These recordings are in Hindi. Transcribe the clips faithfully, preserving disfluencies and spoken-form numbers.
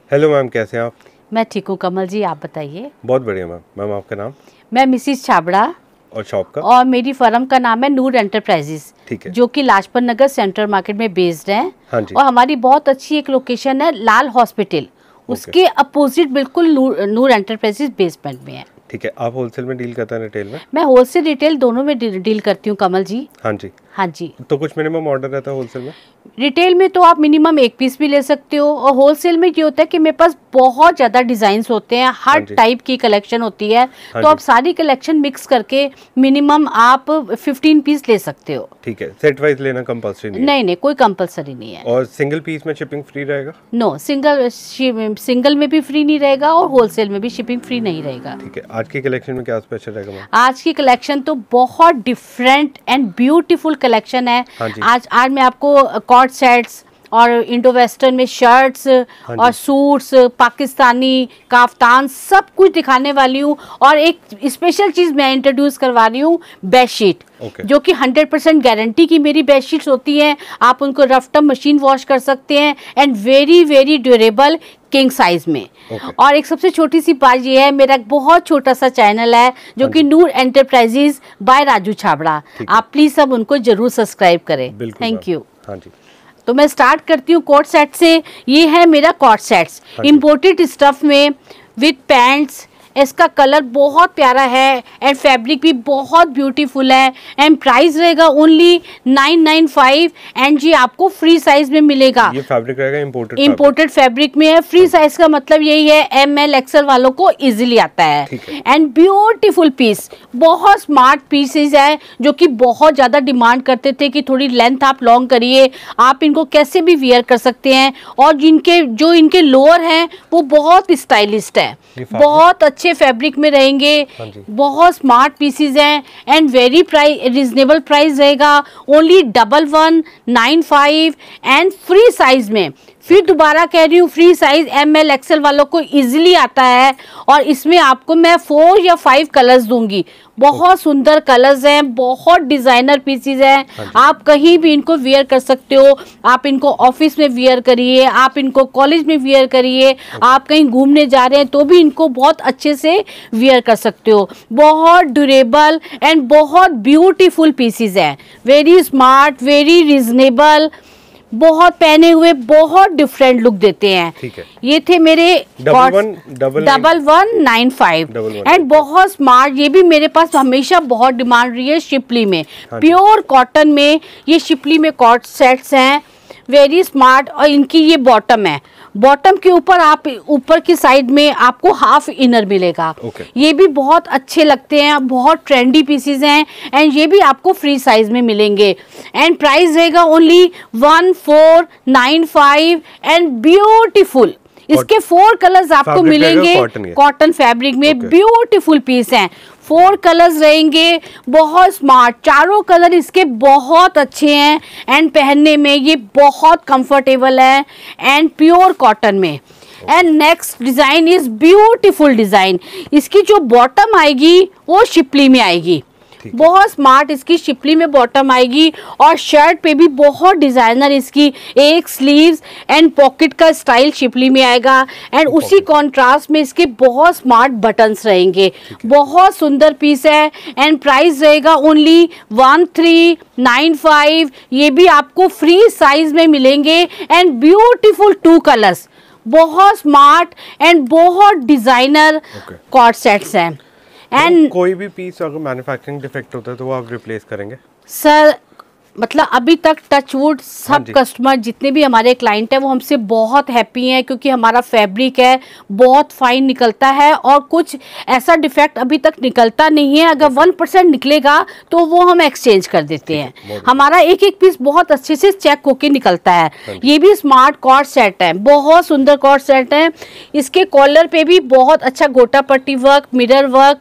हेलो मैम, कैसे हैं आप? मैं ठीक हूँ कमल जी, आप बताइए। बहुत बढ़िया मैम। मैम आपका नाम? मैं मिसिज छाबड़ा और शॉप का? और मेरी फर्म का नाम है नूर एंटरप्राइजेस, ठीक है, जो कि लाजपत नगर सेंट्रल मार्केट में बेस्ड है। हाँ जी। और हमारी बहुत अच्छी एक लोकेशन है लाल हॉस्पिटल, उसके अपोजिट बिल्कुल नूर नूर एंटरप्राइजेस बेसमेंट में है। ठीक है, आप होलसेल में डील करते हैं, रिटेल में? मैं होलसेल रिटेल दोनों में डील, डील करती हूँ कमल जी। हाँ जी, हाँ जी। तो कुछ मिनिमम ऑर्डर रहता है होलसेल में? रिटेल में तो आप मिनिमम एक पीस भी ले सकते हो, और होलसेल में ये होता है कि मेरे पास बहुत ज़्यादा डिज़ाइंस होते हैं, हर टाइप की कलेक्शन होती है, तो आप सारी कलेक्शन मिक्स करके मिनिमम आप पंद्रह पीस ले सकते हो। ठीक है, सेट वाइज लेना कंपल्सरी नहीं है? नहीं नहीं, कोई कंपल्सरी नहीं है। और सिंगल पीस में शिपिंग फ्री रहेगा? नो, सिंगल सिंगल में भी फ्री नहीं रहेगा और होलसेल में भी शिपिंग फ्री नहीं रहेगा। ठीक है, आज की कलेक्शन में क्या स्पेशल रहेगा मैम? आज की कलेक्शन तो बहुत डिफरेंट एंड ब्यूटीफुल कलेक्शन है। आज आज मैं आपको कॉर्ड सेट्स और इंडो वेस्टर्न में शर्ट्स और सूट्स, पाकिस्तानी काफ्तान, सब कुछ दिखाने वाली हूँ। और एक स्पेशल चीज़ मैं इंट्रोड्यूस करवा रही हूँ, बेडशीट, okay. जो कि हंड्रेड परसेंट गारंटी की मेरी बेडशीट्स होती हैं। आप उनको रफ टफ मशीन वॉश कर सकते हैं and very very durable, king size में। okay. और एक सबसे छोटी सी बात ये है, मेरा एक बहुत छोटा सा चैनल है जो कि नूर एंटरप्राइजेज बाय राजू छाबड़ा। आप प्लीज सब उनको जरूर सब्सक्राइब करें। Thank you. हाँ जी। तो मैं स्टार्ट करती हूँ कोट सेट से। ये है मेरा कोट सेट्स, इम्पोर्टेड स्टफ में विथ पैंट्स। इसका कलर बहुत प्यारा है एंड फैब्रिक भी बहुत ब्यूटीफुल है एंड प्राइस रहेगा only nine nine five and जी आपको फ्री साइज में मिलेगा। ये फैब्रिक रहेगा इम्पोर्टेड इम्पोर्टेड फैब्रिक में है। फ्री साइज का मतलब यही है एम एल एक्सएल वालों को इजीली आता है एंड ब्यूटीफुल पीस, बहुत स्मार्ट पीसेस है जो कि बहुत ज़्यादा डिमांड करते थे कि थोड़ी लेंथ आप लॉन्ग करिए, आप इनको कैसे भी वियर कर सकते हैं। और जिनके जो इनके लोअर हैं वो बहुत स्टाइलिस्ट है, बहुत अच्छे फैब्रिक में रहेंगे, बहुत स्मार्ट पीसेस हैं and very price reasonable price रहेगा, only double one nine five and free size में। फिर दोबारा कह रही हूँ, free size M L XL वालों को इजीली आता है और इसमें आपको मैं फोर या फाइव कलर्स दूंगी। बहुत सुंदर कलर्स हैं, बहुत डिजाइनर पीसेस हैं, आप कहीं भी इनको वियर कर सकते हो। आप इनको ऑफिस में वियर करिए, आप इनको कॉलेज में वियर करिए, आप कहीं घूमने जा रहे हैं तो भी इनको बहुत अच्छे से वियर कर सकते हो। बहुत ड्यूरेबल एंड बहुत ब्यूटीफुल पीसेस हैं, वेरी स्मार्ट, वेरी रिजनेबल, बहुत पहने हुए बहुत डिफरेंट लुक देते हैं। ठीक है। ये थे मेरे double one double one nine five and बहुत स्मार्ट। ये भी मेरे पास हमेशा बहुत डिमांड रही है शिपली में, प्योर कॉटन में। ये शिपली में कॉट सेट्स हैं, वेरी स्मार्ट। और इनकी ये बॉटम है, बॉटम के ऊपर आप ऊपर की साइड में आपको हाफ इनर मिलेगा। okay. ये भी बहुत अच्छे लगते हैं, बहुत ट्रेंडी पीसेस हैं एंड ये भी आपको फ्री साइज में मिलेंगे एंड प्राइस रहेगा only one four nine five and beautiful. इसके फोर कलर्स आपको मिलेंगे कॉटन फैब्रिक में, ब्यूटीफुल पीस हैं। फोर कलर्स रहेंगे, बहुत स्मार्ट, चारों कलर इसके बहुत अच्छे हैं एंड पहनने में ये बहुत कंफर्टेबल है एंड प्योर कॉटन में। And next design is beautiful design. इसकी जो बॉटम आएगी वो शिपली में आएगी, बहुत स्मार्ट इसकी शिपली में बॉटम आएगी और शर्ट पे भी बहुत डिजाइनर इसकी एक स्लीव्स एंड पॉकेट का स्टाइल शिपली में आएगा एंड उसी कॉन्ट्रास्ट में इसके बहुत स्मार्ट बटन्स रहेंगे। बहुत सुंदर पीस है एंड प्राइस रहेगा only one three nine five. ये भी आपको फ्री साइज में मिलेंगे एंड ब्यूटीफुल टू कलर्स, बहुत स्मार्ट एंड बहुत डिजाइनर कॉट सेट्स हैं। एंड कोई भी पीस अगर मैन्युफैक्चरिंग डिफेक्ट होता है तो वो आप रिप्लेस करेंगे? सर मतलब अभी तक टचवुड सब कस्टमर जितने भी हमारे क्लाइंट हैं वो हमसे बहुत हैप्पी हैं, क्योंकि हमारा फैब्रिक है बहुत फाइन निकलता है और कुछ ऐसा डिफेक्ट अभी तक निकलता नहीं है। अगर वन परसेंट निकलेगा तो वो हम एक्सचेंज कर देते हैं। हमारा एक एक पीस बहुत अच्छे से चेक होके निकलता है। ये भी स्मार्ट कॉर्ड सेट है, बहुत सुंदर कॉर्ड सेट है। इसके कॉलर पे भी बहुत अच्छा gota patti work, mirror work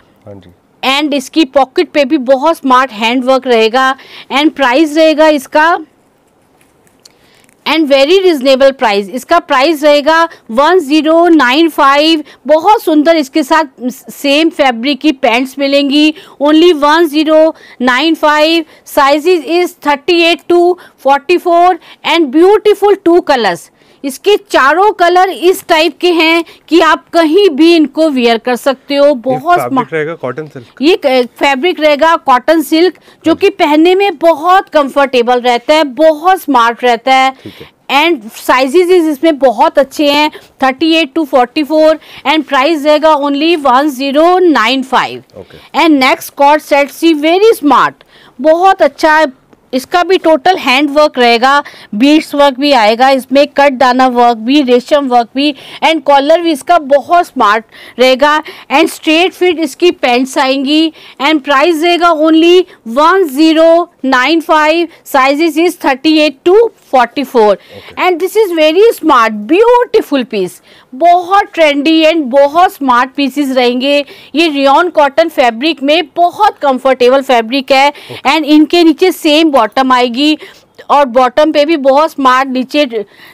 and इसकी पॉकेट पे भी बहुत स्मार्ट हैंड वर्क रहेगा एंड प्राइस रहेगा इसका एंड वेरी रिजनेबल प्राइस। इसका प्राइस रहेगा वन ज़ीरो नाइन फाइव। बहुत सुंदर इसके साथ सेम फैब्रिक की पैंट्स मिलेंगी, only one zero nine five. Sizes is thirty eight to forty four and beautiful two colours. इसके चारों कलर इस टाइप के हैं कि आप कहीं भी इनको वियर कर सकते हो। बहुत फैब्रिक रहेगा कॉटन सिल्क, ये फैब्रिक रहेगा कॉटन सिल्क, जो कि पहनने में बहुत कंफर्टेबल रहता है, बहुत स्मार्ट रहता है। एंड साइजेस इसमें बहुत अच्छे हैं, thirty eight to forty four, and price रहेगा only one zero nine five. And next co-ord set see very smart, बहुत अच्छा है। इसका भी टोटल हैंड वर्क रहेगा, बीड्स वर्क भी आएगा इसमें, कट दाना वर्क भी, रेशम वर्क भी, एंड कॉलर भी इसका बहुत स्मार्ट रहेगा। एंड स्ट्रेट फिट इसकी पैंट्स आएंगी, एंड प्राइस रहेगा only one zero nine five. Sizes is thirty eight to forty four, and this is very smart beautiful piece, बहुत ट्रेंडी एंड बहुत स्मार्ट पीसेस रहेंगे। ये रियॉन कॉटन फैब्रिक में बहुत कंफर्टेबल फैब्रिक है, एंड इनके नीचे सेम बॉटम आएगी, और बॉटम पे भी बहुत स्मार्ट नीचे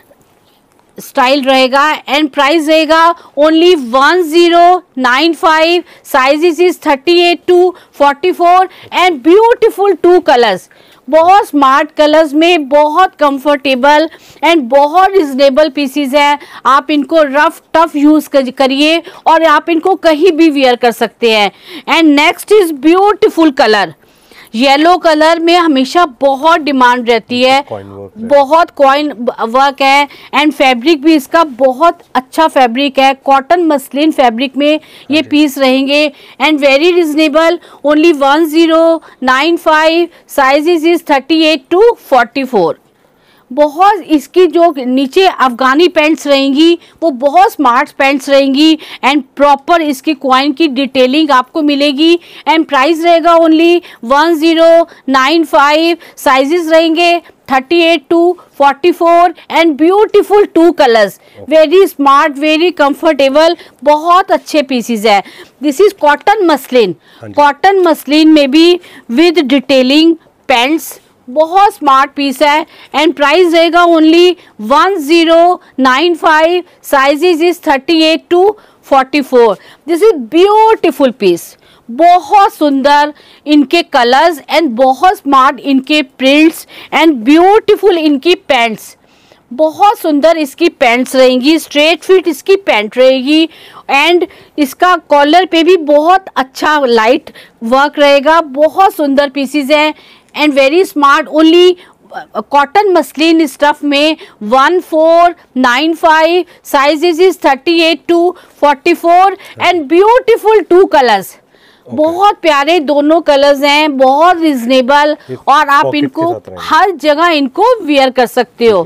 स्टाइल रहेगा। एंड प्राइस रहेगा only one zero nine five. Sizes is thirty eight to forty four, and beautiful two colours, बहुत स्मार्ट कलर्स में, बहुत कंफर्टेबल एंड बहुत रिजनेबल पीसीज हैं। आप इनको रफ टफ यूज करिए और आप इनको कहीं भी वियर कर सकते हैं। And next is beautiful colour, yellow colour में हमेशा बहुत डिमांड रहती है, बहुत कॉइन वर्क है, एंड फैब्रिक भी इसका बहुत अच्छा फैब्रिक है, कॉटन मसलिन फैब्रिक में ये पीस रहेंगे, and very reasonable, only one zero nine five. Sizes is thirty eight to forty four. बहुत इसकी जो नीचे अफगानी पैंट्स रहेंगी वो बहुत स्मार्ट पैंट्स रहेंगी, एंड प्रॉपर इसकी कॉइन की डिटेलिंग आपको मिलेगी। एंड प्राइस रहेगा only one zero nine five. Sizes रहेंगे thirty eight to forty four, and beautiful two colours, very smart, very comfortable, बहुत अच्छे पीसीज है। This is cotton muslin, cotton muslin में भी विद डिटेलिंग पैंट्स, बहुत स्मार्ट पीस है, एंड प्राइस रहेगा only one zero nine five. Sizes is thirty eight to forty four. This is beautiful piece, बहुत सुंदर इनके कलर्स, एंड बहुत स्मार्ट इनके प्रिंट्स, एंड ब्यूटीफुल इनकी पैंट्स, बहुत सुंदर इसकी पैंट्स रहेंगी, स्ट्रेट फिट इसकी पैंट रहेगी, एंड इसका कॉलर पे भी बहुत अच्छा लाइट वर्क रहेगा। बहुत सुंदर पीसीज हैं, and very smart, only cotton muslin stuff में one four nine five. Sizes is thirty eight to forty four, and beautiful two colours, बहुत प्यारे दोनों कलर्स हैं, बहुत रिजनेबल, और आप इनको हर जगह इनको वियर कर सकते हो।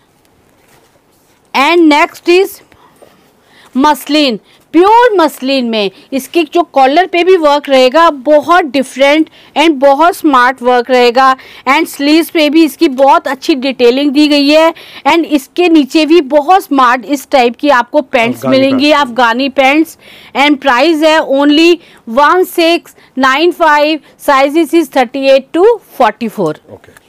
And next is muslin, pure muslin में इसके जो कॉलर पे भी वर्क रहेगा बहुत डिफरेंट एंड बहुत स्मार्ट वर्क रहेगा, एंड स्लीव्स पे भी इसकी बहुत अच्छी डिटेलिंग दी गई है, एंड इसके नीचे भी बहुत स्मार्ट इस टाइप की आपको पैंट्स मिलेंगी, अफगानी पैंट्स। एंड प्राइस है only one six nine five. Sizes is thirty eight to forty four.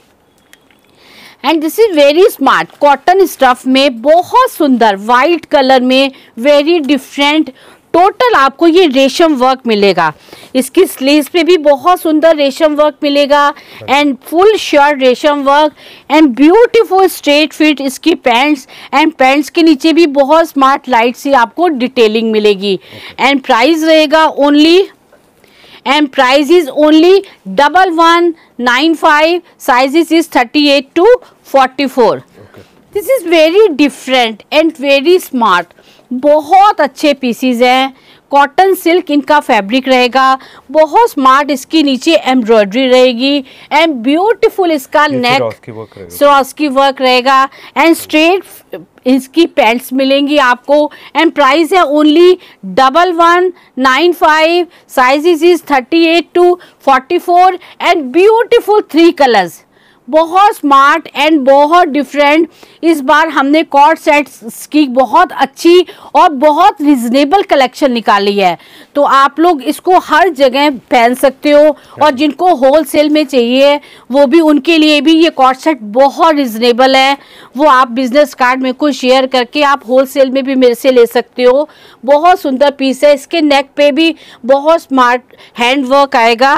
And this is very smart cotton stuff में, बहुत सुंदर वाइट कलर में, वेरी डिफरेंट। टोटल आपको ये रेशम वर्क मिलेगा, इसकी स्लीव्स पे भी बहुत सुंदर रेशम वर्क मिलेगा, एंड फुल शर्ट रेशम work, and beautiful straight fit इसकी पैंट्स, एंड पैंट्स के नीचे भी बहुत स्मार्ट लाइट सी आपको डिटेलिंग मिलेगी। एंड प्राइस रहेगा only and price is only double one nine five. Sizes is thirty eight to forty four. Okay. This is very different and very smart. बहुत अच्छे पीसीज हैं, कॉटन सिल्क इनका फैब्रिक रहेगा, बहुत स्मार्ट इसकी नीचे एम्ब्रॉयडरी रहेगी, एंड ब्यूटीफुल इसका नेक स्वरास्की वर्क रहेगा, एंड स्ट्रेट इसकी पैंट्स मिलेंगी आपको। एंड प्राइस है only double one nine five. Sizes is thirty eight to forty four, and beautiful three colours, बहुत स्मार्ट एंड बहुत डिफरेंट। इस बार हमने कॉर्ड सेट्स की बहुत अच्छी और बहुत रिजनेबल कलेक्शन निकाली है, तो आप लोग इसको हर जगह पहन सकते हो, और जिनको होलसेल में चाहिए वो भी, उनके लिए भी ये कॉर्ड सेट बहुत रिजनेबल है। वो आप बिजनेस कार्ड में कुछ शेयर करके आप होलसेल में भी मेरे से ले सकते हो। बहुत सुंदर पीस है, इसके नेक पे भी बहुत स्मार्ट हैंड वर्क आएगा,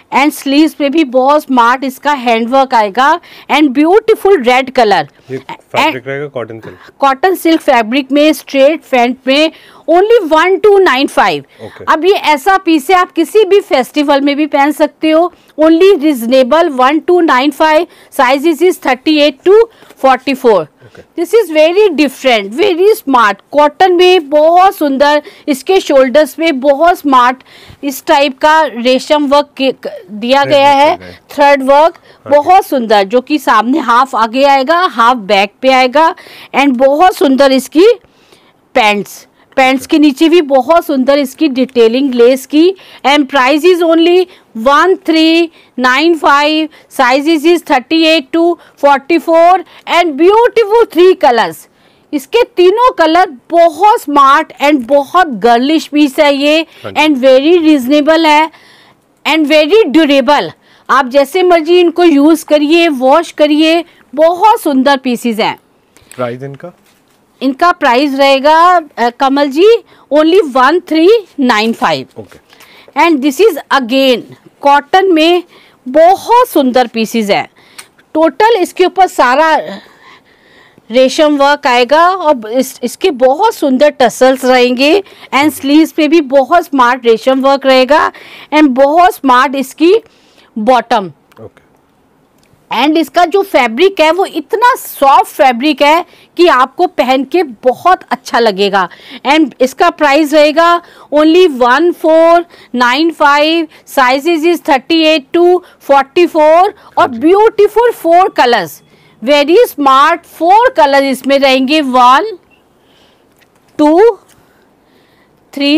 एंड स्लीव्स पे भी बहुत स्मार्ट इसका हैंडवर्क आएगा एंड ब्यूटीफुल रेड कलर। ये फैब्रिक रहेगा cotton silk, cotton silk fabric में स्ट्रेट पैंट में only one two nine five. अब ये ऐसा पीस है आप किसी भी फेस्टिवल में भी पहन सकते हो। Only reasonable one two nine five. Size is thirty eight to forty four. This is very different, very smart. Cotton में बहुत सुंदर, इसके शोल्डर्स में बहुत स्मार्ट इस टाइप का रेशम वर्क दिया गया है, थ्रेड वर्क बहुत सुंदर, जो कि सामने हाफ आगे आएगा, हाफ बैक पे आएगा एंड बहुत सुंदर इसकी पैंट्स पैंट्स के नीचे भी बहुत सुंदर इसकी डिटेलिंग लेस की। And price is only one three nine five. Size is thirty eight to forty four and beautiful three colours. इसके तीनों कलर बहुत स्मार्ट एंड बहुत गर्लिश पीस है ये एंड वेरी रीजनेबल है एंड वेरी ड्यूरेबल। आप जैसे मर्जी इनको यूज करिए, वॉश करिए, बहुत सुंदर पीसीज हैं। प्राइस इनका इनका प्राइस रहेगा uh, Kamal ji only one three nine five. And this is again cotton में बहुत सुंदर पीसीज है। टोटल इसके ऊपर सारा रेशम वर्क आएगा और इस, इसके बहुत सुंदर टसल्स रहेंगे एंड स्लीव्स पे भी बहुत स्मार्ट रेशम वर्क रहेगा एंड बहुत स्मार्ट इसकी बॉटम। एंड इसका जो फैब्रिक है वो इतना सॉफ्ट फैब्रिक है कि आपको पहन के बहुत अच्छा लगेगा। एंड इसका प्राइस रहेगा only one four nine five. Sizes is thirty eight to forty four और beautiful four colours, very smart four colour इसमें रहेंगे, one two three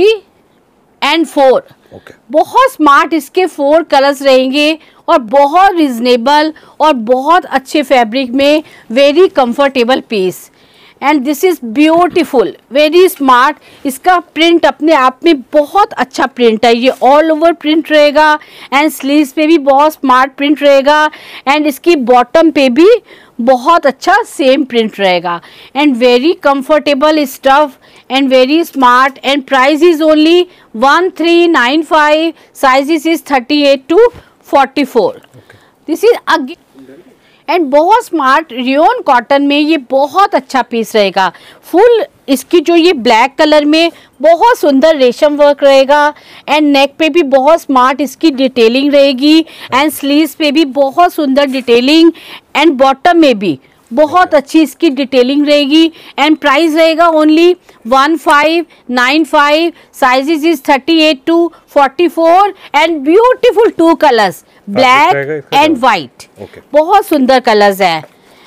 and four. बहुत स्मार्ट इसके फोर कलर्स रहेंगे और बहुत रिजनेबल और बहुत अच्छे फैब्रिक में very comfortable piece. And this is beautiful, very smart. इसका प्रिंट अपने आप में बहुत अच्छा प्रिंट है, ये ऑल ओवर प्रिंट रहेगा एंड स्लीव्स पे भी बहुत स्मार्ट प्रिंट रहेगा एंड इसकी बॉटम पे भी बहुत अच्छा सेम प्रिंट रहेगा and very comfortable stuff and very smart. And price is only one three nine five. Size is thirty eight to forty four. This is again and बहुत स्मार्ट रियोन कॉटन में ये बहुत अच्छा पीस रहेगा। फुल इसकी जो ये ब्लैक कलर में बहुत सुंदर रेशम वर्क रहेगा एंड नेक पे भी बहुत स्मार्ट इसकी डिटेलिंग रहेगी एंड स्लीव्स पे भी बहुत सुंदर डिटेलिंग एंड बॉटम में भी बहुत अच्छी इसकी डिटेलिंग रहेगी एंड प्राइस रहेगा only one five nine five. Sizes is thirty eight to forty four and beautiful two colours, black and white. बहुत सुंदर कलर्स है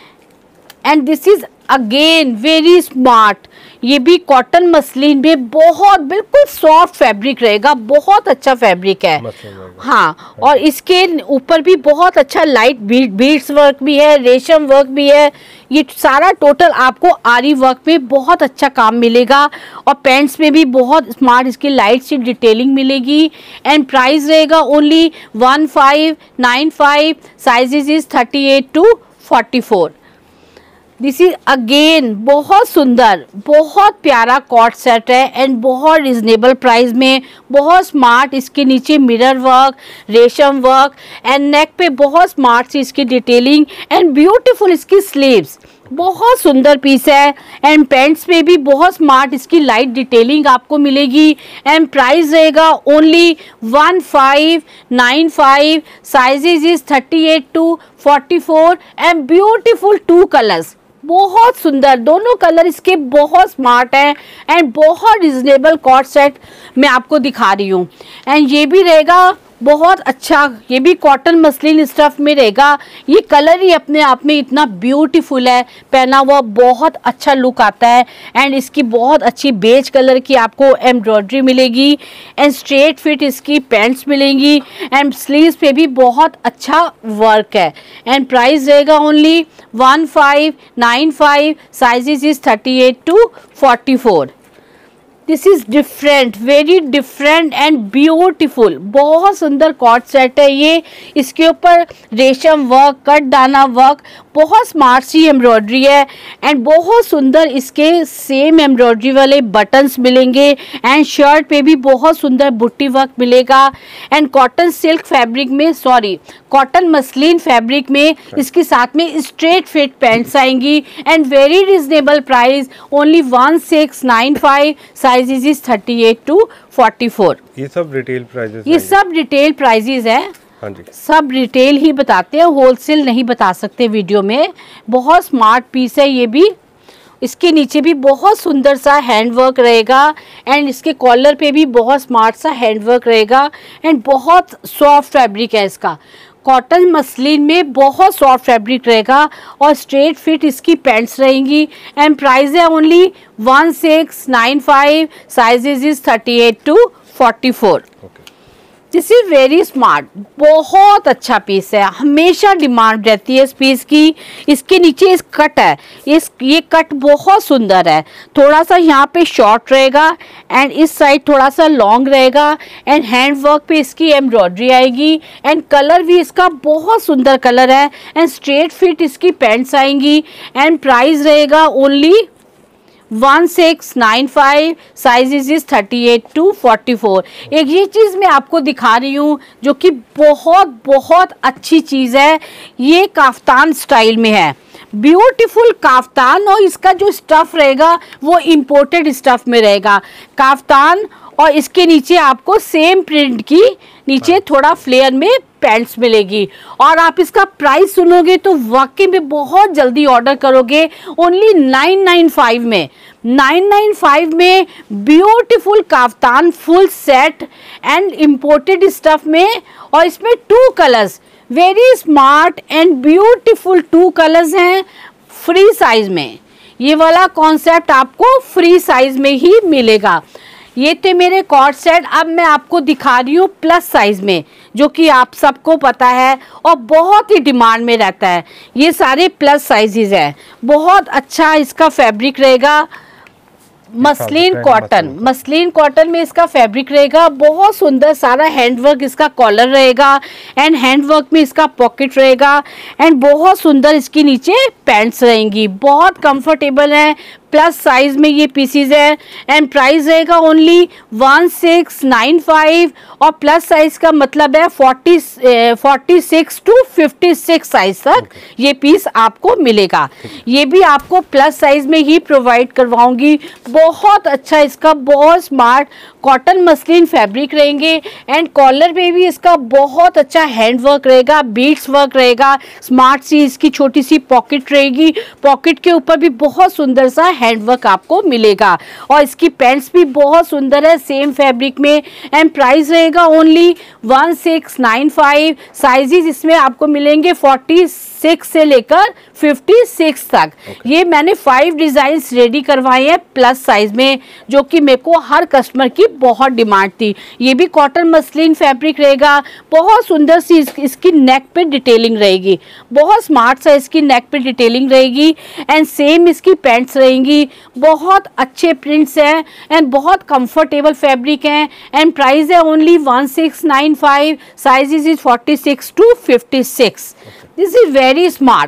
and this is again very smart. ये भी कॉटन मसलिन में बहुत बिल्कुल सॉफ्ट फैब्रिक रहेगा, बहुत अच्छा फैब्रिक है। हाँ, और इसके ऊपर भी बहुत अच्छा लाइट बीड्स वर्क भी है, रेशम वर्क भी है। ये सारा टोटल आपको आरी वर्क में बहुत अच्छा काम मिलेगा और पैंट्स में भी बहुत स्मार्ट इसकी लाइट सी डिटेलिंग मिलेगी एंड प्राइस रहेगा only one five nine five. Sizes is thirty eight to forty four. This is again बहुत सुंदर, बहुत प्यारा कॉट सेट है एंड बहुत रिजनेबल प्राइस में, बहुत स्मार्ट। इसके नीचे मिरर वर्क, रेशम वर्क एंड नेक पे बहुत स्मार्ट सी इसकी डिटेलिंग एंड ब्यूटीफुल इसकी स्लीव्स। बहुत सुंदर पीस है एंड पैंट्स पे भी बहुत स्मार्ट इसकी लाइट डिटेलिंग आपको मिलेगी एंड प्राइस रहेगा only one five nine five. Sizes is thirty eight to forty four and beautiful two colours, बहुत सुंदर दोनों कलर इसके बहुत स्मार्ट हैं एंड बहुत रिजनेबल कॉट सेट मैं आपको दिखा रही हूँ। एंड ये भी रहेगा बहुत अच्छा, ये भी कॉटन मसलिन स्टफ में रहेगा। ये कलर ही अपने आप में इतना ब्यूटीफुल है, पहना हुआ बहुत अच्छा लुक आता है एंड इसकी बहुत अच्छी बेज कलर की आपको एम्ब्रॉयडरी मिलेगी एंड स्ट्रेट फिट इसकी पैंट्स मिलेंगी एंड स्लीव्स पे भी बहुत अच्छा वर्क है एंड प्राइस रहेगा only one five nine five. Sizes is thirty eight to forty four. This is different, very different and beautiful. बहुत सुंदर कॉट सेट है ये। इसके ऊपर रेशम वर्क, कट दाना वर्क बहुत स्मार्ट सी एम्ब्रॉयडरी है एंड बहुत सुंदर इसके सेम एम्ब्रॉयडरी वाले बटन्स मिलेंगे एंड शर्ट पे भी बहुत सुंदर बुट्टी वर्क मिलेगा एंड कॉटन सिल्क फैब्रिक में सॉरी कॉटन मसलिन फैब्रिक में इसके साथ में स्ट्रेट फिट पैंट्स आएंगी and very reasonable price only one six nine five size is thirty eight to forty four. ये सब रिटेल प्राइजेस ये सब रिटेल प्राइजेस है। हाँ जी, सब रिटेल ही बताते हैं, होलसेल नहीं बता सकते वीडियो में। बहुत स्मार्ट पीस है ये भी। इसके नीचे भी बहुत सुंदर सा हैंडवर्क रहेगा एंड इसके कॉलर पे भी बहुत स्मार्ट सा हैंडवर्क रहेगा एंड बहुत सॉफ्ट फैब्रिक है इसका। कॉटन मसलिन में बहुत सॉफ्ट फैब्रिक रहेगा और स्ट्रेट फिट इसकी पैंट्स रहेंगी एंड प्राइस है only one six nine five sizes is thirty eight to forty four. This is very smart, बहुत अच्छा पीस है, हमेशा डिमांड रहती है इस पीस की। इसके नीचे इस कट है, इस ये कट बहुत सुंदर है, थोड़ा सा यहाँ पे शॉर्ट रहेगा एंड इस साइड थोड़ा सा लॉन्ग रहेगा एंड हैंड वर्क पे इसकी एम्ब्रॉयडरी आएगी एंड कलर भी इसका बहुत सुंदर कलर है एंड स्ट्रेट फिट इसकी पैंट्स आएंगी एंड प्राइस रहेगा only one six nine five size is thirty eight to forty four. एक ये चीज़ मैं आपको दिखा रही हूँ जो कि बहुत बहुत अच्छी चीज़ है। ये काफ्तान स्टाइल में है, ब्यूटीफुल काफ्तान और इसका जो स्टफ़ रहेगा वो इम्पोर्टेड स्टफ़ में रहेगा काफ्तान और इसके नीचे आपको सेम प्रिंट की नीचे थोड़ा फ्लेयर में पैंट्स मिलेगी और आप इसका प्राइस सुनोगे तो वाकई में बहुत जल्दी ऑर्डर करोगे। ओनली नाइन नाइन फाइव में नाइन नाइन फाइव में beautiful kaftan full set and imported stuff में और इसमें two colours very smart and beautiful two colours हैं फ्री साइज में। ये वाला कॉन्सेप्ट आपको फ्री साइज में ही मिलेगा। ये थे मेरे कॉर्ड सेट। अब मैं आपको दिखा रही हूँ प्लस साइज में जो कि आप सबको पता है और बहुत ही डिमांड में रहता है। ये सारे प्लस साइजेस हैं, बहुत अच्छा इसका फैब्रिक रहेगा। मसलिन कॉटन, मसलिन कॉटन में इसका फैब्रिक रहेगा, बहुत सुंदर सारा हैंडवर्क इसका कॉलर रहेगा एंड हैंडवर्क में इसका पॉकेट रहेगा एंड बहुत सुंदर इसकी नीचे पैंट्स रहेंगी, बहुत कंफर्टेबल है। प्लस साइज में ये पीसीज है एंड प्राइस रहेगा only one six nine five और प्लस साइज का मतलब है forty forty six to fifty six size तक ये पीस आपको मिलेगा। ये भी आपको प्लस साइज में ही प्रोवाइड करवाऊंगी। बहुत अच्छा इसका बहुत स्मार्ट कॉटन मसलिन फैब्रिक रहेंगे एंड कॉलर पे भी इसका बहुत अच्छा हैंड वर्क रहेगा, बीड्स वर्क रहेगा, स्मार्ट सी इसकी छोटी सी पॉकेट रहेगी, पॉकेट के ऊपर भी बहुत सुंदर सा हैंडवर्क आपको मिलेगा और इसकी पैंट्स भी बहुत सुंदर है सेम फैब्रिक में एंड प्राइस रहेगा only one six nine five. Sizes इसमें आपको मिलेंगे फोर्टी सिक्स से लेकर फिफ्टी सिक्स तक। okay. ये मैंने फाइव डिजाइन्स रेडी करवाए हैं प्लस साइज में जो कि मेरे को हर कस्टमर की बहुत डिमांड थी। ये भी कॉटन मसलिन फैब्रिक रहेगा, बहुत सुंदर सी इस, इसकी नेक पे डिटेलिंग रहेगी, बहुत स्मार्ट सा इसकी नेक पे डिटेलिंग रहेगी एंड सेम इसकी पैंट्स रहेंगी। बहुत अच्छे प्रिंट्स हैं एंड बहुत कंफर्टेबल फैब्रिक हैं एंड प्राइस है only one six nine five. Size is forty six to fifty six. This is very smart,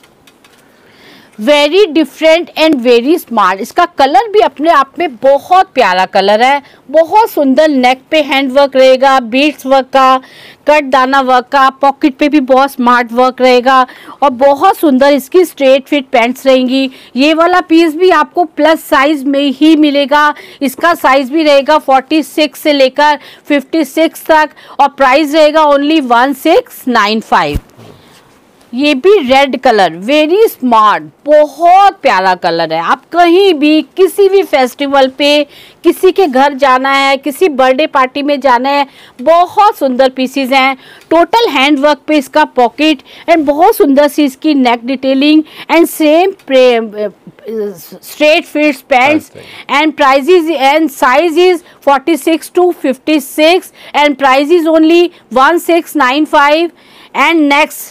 very different and very smart. इसका कलर भी अपने आप में बहुत प्यारा कलर है, बहुत सुंदर नेक पे हैंड वर्क रहेगा, बीड्स वर्क का, कट दाना वर्क का, पॉकेट पे भी बहुत स्मार्ट वर्क रहेगा और बहुत सुंदर इसकी स्ट्रेट फिट पैंट्स रहेंगी। ये वाला पीस भी आपको प्लस साइज में ही मिलेगा। इसका साइज भी रहेगा फोर्टी सिक्स से लेकर फिफ्टी सिक्स तक और प्राइस रहेगा only one six nine five. ये भी रेड कलर, वेरी स्मार्ट, बहुत प्यारा कलर है। आप कहीं भी किसी भी फेस्टिवल पे किसी के घर जाना है, किसी बर्थडे पार्टी में जाना है, बहुत सुंदर पीसीज हैं। टोटल हैंड वर्क पे इसका पॉकेट एंड बहुत सुंदर सी इसकी neck detailing and same straight fits pants and prices and size is forty six to fifty six and price is only one six nine five. And next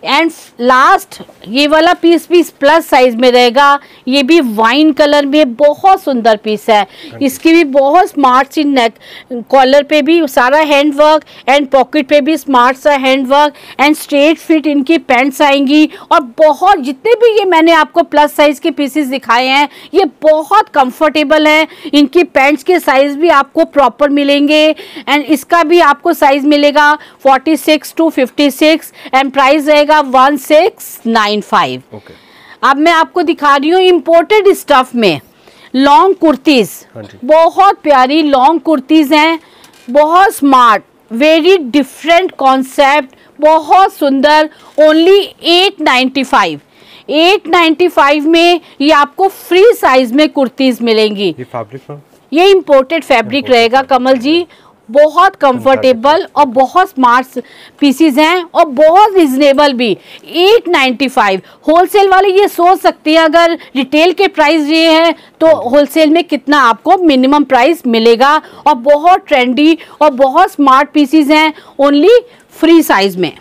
and last ये वाला पीस भी प्लस साइज में रहेगा, ये भी वाइन कलर में बहुत सुंदर पीस है। इसकी भी बहुत स्मार्ट सी नेक कॉलर पे भी सारा हैंड वर्क एंड पॉकेट पे भी स्मार्ट सा hand work and straight fit इनकी पैंट्स आएंगी। और बहुत जितने भी ये मैंने आपको प्लस साइज के पीसेस दिखाए हैं ये बहुत कंफर्टेबल है। इनकी पैंट्स के साइज भी आपको प्रॉपर मिलेंगे एंड इसका भी आपको साइज मिलेगा forty six to fifty six and price रहेगा one six nine five. okay. अब मैं आपको दिखा रही हूँ इम्पोर्टेड स्टफ में लॉन्ग कुर्तीज, बहुत प्यारी लॉन्ग कुर्तीज हैं, बहुत स्मार्ट, वेरी डिफरेंट कॉन्सेप्ट, बहुत सुंदर। Only eight ninety five eight ninety five में ये आपको फ्री साइज में कुर्तीज मिलेंगी। ये फैब्रिक ये इम्पोर्टेड फैब्रिक रहेगा कमल जी, बहुत कंफर्टेबल और बहुत स्मार्ट पीसीज हैं और बहुत रिजनेबल भी। एट नाइन्टी फाइव होलसेल वाले ये सोच सकते हैं अगर रिटेल के प्राइस ये है तो होलसेल में कितना आपको मिनिमम प्राइस मिलेगा। और बहुत ट्रेंडी और बहुत स्मार्ट पीसीज हैं ओनली फ्री साइज में।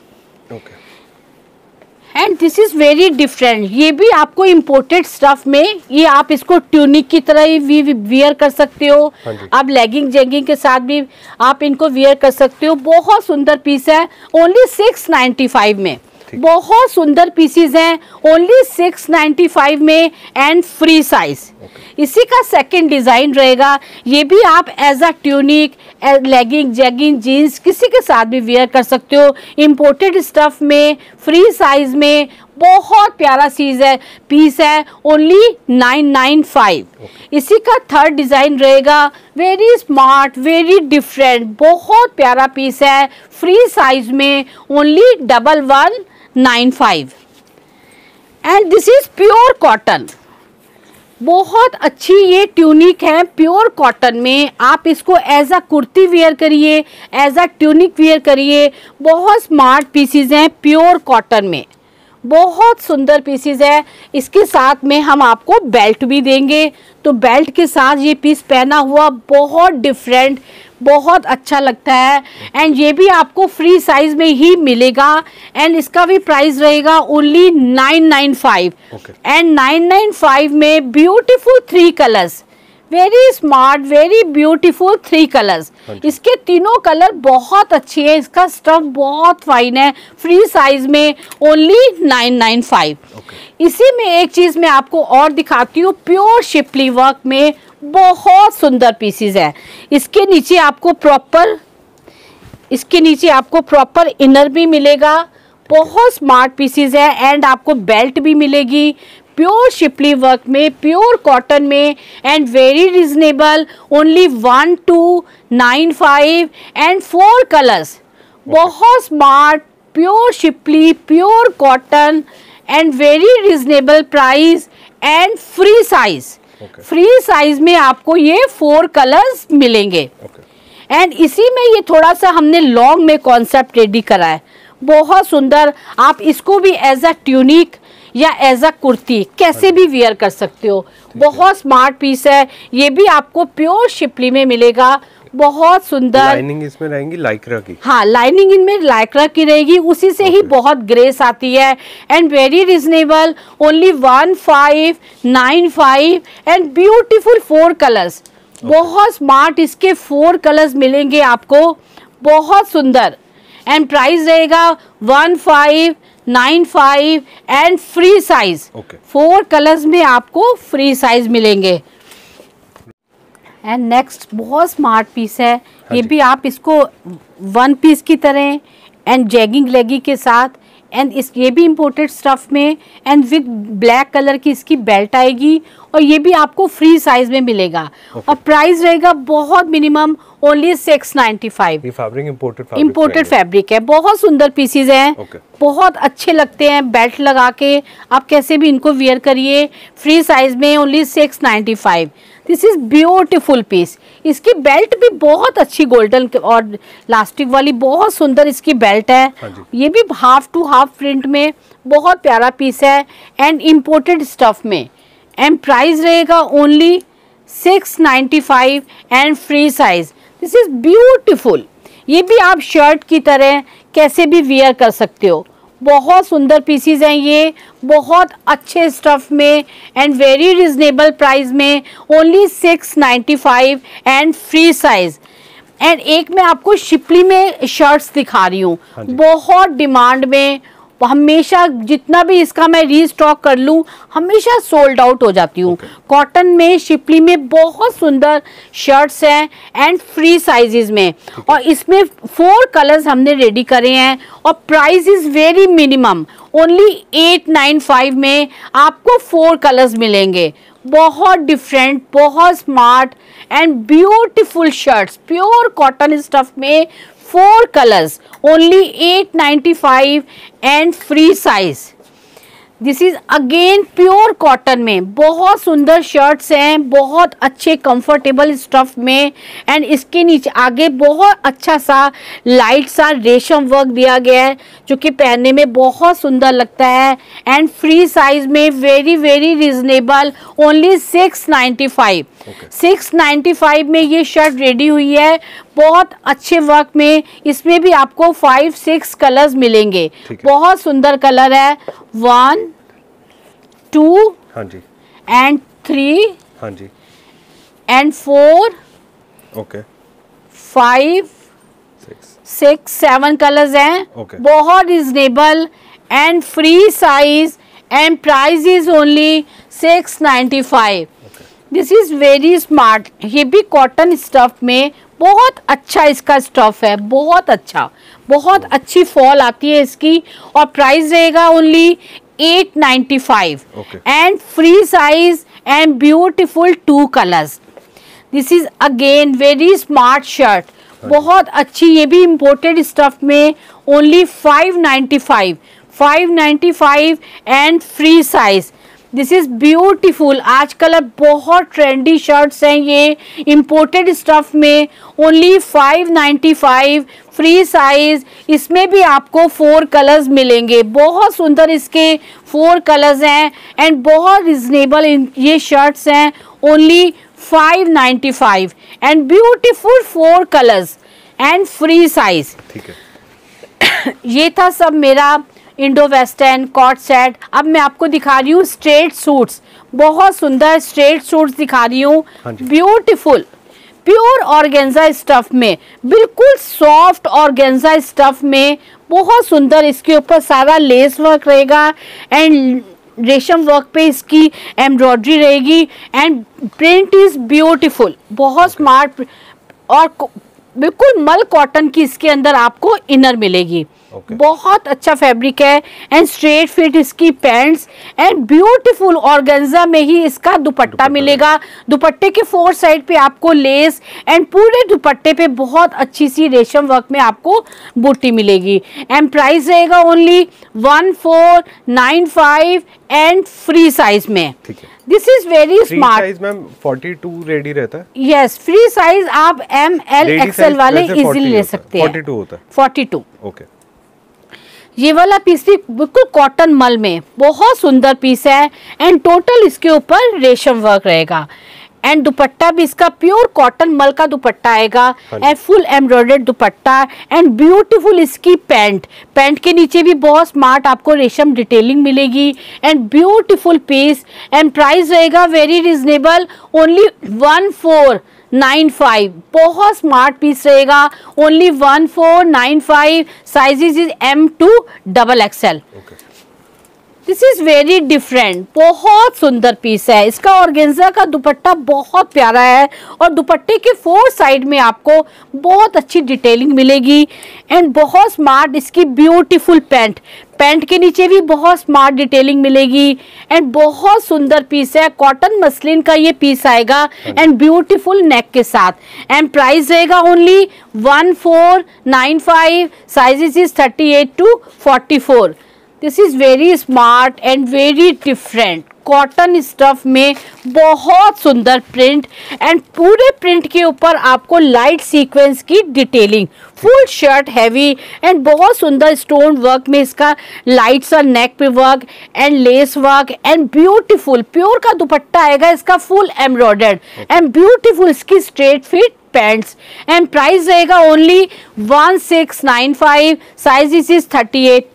And this is very different, ये भी आपको इम्पोर्टेड स्टफ में, ये आप इसको ट्यूनिक की तरह ही भी वियर कर सकते हो। आप लेगिंग जेगिंग के साथ भी आप इनको वियर कर सकते हो। बहुत सुंदर पीस है ओनली सिक्स नाइन्टी फाइव में, बहुत सुंदर पीसीज हैं ओनली सिक्स नाइन्टी फाइव में एंड फ्री साइज। इसी का सेकंड डिज़ाइन रहेगा, ये भी आप as a tunic legging jegging jeans किसी के साथ भी वेयर कर सकते हो। इम्पोर्टेड स्टफ में फ्री साइज में बहुत प्यारा चीज है पीस है ओनली नाइन नाइन फाइव। इसी का थर्ड डिज़ाइन रहेगा, वेरी स्मार्ट वेरी डिफरेंट, बहुत प्यारा पीस है फ्री साइज में only double one nine five. And this is pure cotton, बहुत अच्छी ये ट्यूनिक है प्योर कॉटन में। आप इसको एज अ कुर्ती वेयर करिए, एज अ ट्यूनिक वेयर करिए। बहुत स्मार्ट पीसीज हैं प्योर कॉटन में, बहुत सुंदर पीसीज है। इसके साथ में हम आपको बेल्ट भी देंगे, तो बेल्ट के साथ ये पीस पहना हुआ बहुत डिफरेंट, बहुत अच्छा लगता है। एंड ये भी आपको फ्री साइज में ही मिलेगा एंड इसका भी प्राइस रहेगा only nine nine five. And nine nine five में beautiful three colours, very smart very beautiful three colours. इसके तीनों कलर बहुत अच्छे हैं, इसका स्टफ बहुत फाइन है, फ्री साइज में ओनली नाइन नाइन फाइव। इसी में एक चीज मैं आपको और दिखाती हूँ, प्योर शिपली वर्क में बहुत सुंदर पीसीज है। इसके नीचे आपको प्रॉपर इसके नीचे आपको प्रॉपर इनर भी मिलेगा, बहुत स्मार्ट पीसीज है एंड आपको बेल्ट भी मिलेगी प्योर शिपली वर्क में, प्योर कॉटन में and very reasonable only one two nine five and four colours. बहुत smart pure schiffli pure cotton and very reasonable price and free size. Free size में आपको ये फोर कलर्स मिलेंगे एंड okay. इसी में ये थोड़ा सा हमने लॉन्ग में कॉन्सेप्ट रेडी करा है, बहुत सुंदर। आप इसको भी एज अ ट्यूनिक या एज अ कुर्ती कैसे भी वेयर कर सकते हो, बहुत स्मार्ट पीस है। ये भी आपको प्योर शिपली में मिलेगा, बहुत सुंदर। लाइनिंग इसमें रहेंगी लाइक्रा की, हाँ लाइनिंग इनमें लाइक्रा की रहेगी, उसी से okay. ही बहुत ग्रेस आती है and very reasonable only one five nine five and beautiful four colours, बहुत स्मार्ट इसके फोर कलर्स मिलेंगे आपको, बहुत सुंदर। एंड प्राइस रहेगा one five nine five and free size, four colours में आपको फ्री साइज मिलेंगे। एंड नेक्स्ट बहुत स्मार्ट पीस है, ये भी आप इसको वन पीस की तरह एंड जैगिंग लेगी के साथ एंड इस ये भी इम्पोर्टेड स्टफ में एंड विद ब्लैक कलर की इसकी बेल्ट आएगी और ये भी आपको फ्री साइज में मिलेगा okay. और प्राइस रहेगा बहुत minimum only six ninety five. ये फैब्रिक इम्पोर्टेड इम्पोर्टेड फैब्रिक है, बहुत सुंदर पीसीज हैं okay. बहुत अच्छे लगते हैं बेल्ट लगा के, आप कैसे भी इनको वियर करिए, फ्री साइज में only six ninety five. This is beautiful piece, इसकी बेल्ट भी बहुत अच्छी गोल्डन और लास्टिक वाली, बहुत सुंदर इसकी बेल्ट है। ये भी हाफ टू हाफ प्रिंट में बहुत प्यारा पीस है एंड इम्पोर्टेड स्टफ में एंड प्राइस रहेगा only six ninety five and free size. This is beautiful, ये भी आप शर्ट की तरह कैसे भी वियर कर सकते हो, बहुत सुंदर पीसीज हैं ये, बहुत अच्छे स्टफ में एंड वेरी रिजनेबल प्राइस में, only six ninety five and free size. And एक मैं आपको शिपली में शर्ट्स दिखा रही हूँ, बहुत डिमांड में, हमेशा जितना भी इसका मैं रीस्टॉक कर लूँ हमेशा सोल्ड आउट हो जाती हूँ। Cotton okay. में शिपली में बहुत सुंदर शर्ट्स हैं एंड फ्री साइजेस में, okay. और इसमें फोर कलर्स हमने रेडी करे हैं और price is very minimum, only eight nine five में आपको फोर कलर्स मिलेंगे। बहुत डिफरेंट, बहुत smart and beautiful shirts, pure cotton stuff में four colours, only eight ninety five and free size. This is again pure cotton में बहुत सुंदर शर्ट्स हैं, बहुत अच्छे कंफर्टेबल स्टफ में एंड इसके नीचे आगे बहुत अच्छा सा लाइट सा रेशम वर्क दिया गया है जो कि पहनने में बहुत सुंदर लगता है एंड फ्री साइज में very very reasonable, only six ninety five. Six ninety five में ये शर्ट रेडी हुई है, बहुत अच्छे वर्क में। इसमें भी आपको फाइव सिक्स कलर्स मिलेंगे, बहुत सुंदर कलर है, वन टू हाँ जी एंड थ्री हाँ जी and four okay five six seven colours हैं, okay. बहुत reasonable and free size and price is only six ninety five. This is very smart, ये भी कॉटन स्टफ में बहुत अच्छा इसका स्टफ है, बहुत अच्छा, बहुत अच्छी फॉल आती है इसकी और प्राइस रहेगा only eight ninety five and free size and beautiful two colours. This is again very smart shirt, बहुत अच्छी, ये भी इम्पोर्टेड स्टफ में, only five ninety five five ninety five and free size. This is beautiful, आजकल अब बहुत ट्रेंडी शर्ट्स हैं ये इम्पोर्टेड स्टफ में, only five ninety five free size. इसमें भी आपको फोर कलर्स मिलेंगे, बहुत सुंदर इसके फोर कलर्स हैं एंड बहुत रिजनेबल ये शर्ट्स हैं, only five ninety five and beautiful four colours and free size. ठीक है ये था सब मेरा इंडो वेस्टर्न कॉट सेट। अब मैं आपको दिखा रही हूँ स्ट्रेट सूट्स, बहुत सुंदर स्ट्रेट सूट्स दिखा रही हूँ, ब्यूटीफुल प्योर ऑर्गेन्जा स्टफ में, बिल्कुल सॉफ्ट ऑर्गेन्जा स्टफ में, बहुत सुंदर। इसके ऊपर सारा लेस वर्क रहेगा एंड रेशम वर्क पे इसकी एम्ब्रॉयडरी रहेगी एंड प्रिंट इज ब्यूटीफुल, बहुत स्मार्ट और बिल्कुल मल कॉटन की इसके अंदर आपको इनर मिलेगी। Okay. बहुत अच्छा फैब्रिक है एंड स्ट्रेट फिट इसकी पैंट्स एंड ब्यूटीफुल ऑर्गेन्जा में ही इसका दुपट्टा मिलेगा। दुपट्टे के फोर साइड पे आपको लेस एंड पूरे दुपट्टे पे बहुत अच्छी सी रेशम वर्क में आपको बूटी मिलेगी एंड प्राइस रहेगा only one four nine five and free size में। This is very smart. Size ma'am forty two ready रहता है? यस, फ्री साइज आप एम एल एक्सएल वाले इजीली ले सकते हैं। फोर्टी टू होता है? Forty two. ओके। ये वाला पीस भी बिल्कुल कॉटन मल में बहुत सुंदर पीस है एंड टोटल इसके ऊपर रेशम वर्क रहेगा एंड दुपट्टा भी इसका प्योर कॉटन मल का दुपट्टा आएगा and full embroidered dupatta and beautiful इसकी पैंट। पैंट के नीचे भी बहुत स्मार्ट आपको रेशम डिटेलिंग मिलेगी and beautiful piece and price रहेगा very reasonable, only one four nine five. बहुत स्मार्ट पीस रहेगा, only one four nine five. Sizes is M to double XL. This is very different, बहुत सुंदर पीस है। इसका ऑर्गेन्जा का दुपट्टा बहुत प्यारा है और दुपट्टे के फोर साइड में आपको बहुत अच्छी डिटेलिंग मिलेगी एंड बहुत स्मार्ट इसकी ब्यूटीफुल पैंट। पैंट के नीचे भी बहुत स्मार्ट डिटेलिंग मिलेगी एंड बहुत सुंदर पीस है। कॉटन मसलिन का ये पीस आएगा एंड ब्यूटीफुल नेक के साथ एंड प्राइस रहेगा only one four nine five. Sizes is thirty eight to forty four. This is very smart and very different cotton stuff में, बहुत सुंदर प्रिंट एंड पूरे प्रिंट के ऊपर आपको लाइट सीक्वेंस की detailing, full shirt heavy and बहुत सुंदर स्टोन वर्क में इसका लाइट सा नेक पे work and lace work and beautiful pure का दुपट्टा आएगा इसका फुल एम्ब्रॉयडर्ड एंड ब्यूटीफुल इसकी straight fit pants and price रहेगा only one six nine five. Size is thirty eight to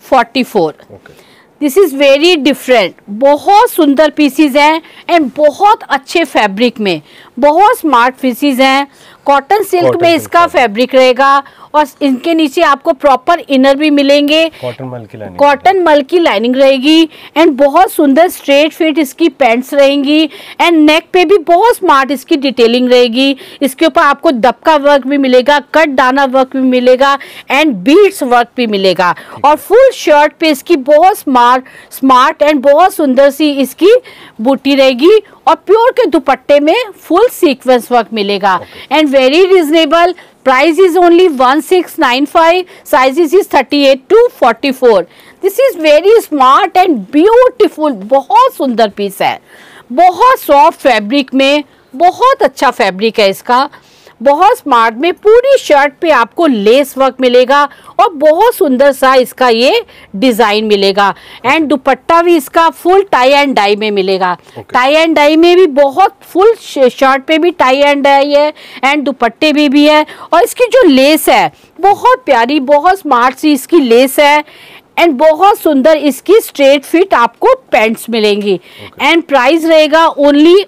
forty four. Okay, this is very different, बहुत सुंदर पीसीज हैं एंड बहुत अच्छे फैब्रिक में, बहुत स्मार्ट पीसीज हैं। कॉटन सिल्क में इसका फैब्रिक रहेगा और इनके नीचे आपको प्रॉपर इनर भी मिलेंगे, कॉटन मल की लाइनिंग, कॉटन मल की लाइनिंग रहेगी एंड बहुत सुंदर स्ट्रेट फिट इसकी पैंट्स रहेंगी एंड नेक पे भी बहुत स्मार्ट इसकी डिटेलिंग रहेगी। इसके ऊपर आपको दबका वर्क भी मिलेगा, कट दाना वर्क भी मिलेगा एंड बीड्स वर्क भी मिलेगा और फुल शर्ट पे इसकी बहुत स्मार्ट स्मार्ट एंड बहुत सुंदर सी इसकी बूटी रहेगी और प्योर के दुपट्टे में फुल सीक्वेंस वर्क मिलेगा and very reasonable. Price is only one six nine five, sizes is thirty eight to forty four. This is very smart and beautiful, बहुत सुंदर पीस है, बहुत सॉफ्ट फैब्रिक में, बहुत अच्छा फैब्रिक है इसका, बहुत स्मार्ट में। पूरी शर्ट पे आपको लेस वर्क मिलेगा और बहुत सुंदर सा इसका ये डिजाइन मिलेगा एंड दुपट्टा भी इसका फुल टाई एंड डाई में मिलेगा। okay. टाई एंड डाई में भी बहुत फुल शर्ट पे भी टाई एंड डाई है एंड दुपट्टे में भी है और इसकी जो लेस है बहुत प्यारी, बहुत स्मार्ट सी इसकी लेस है एंड बहुत सुंदर इसकी स्ट्रेट फिट आपको पैंट्स मिलेंगी एंड प्राइस रहेगा only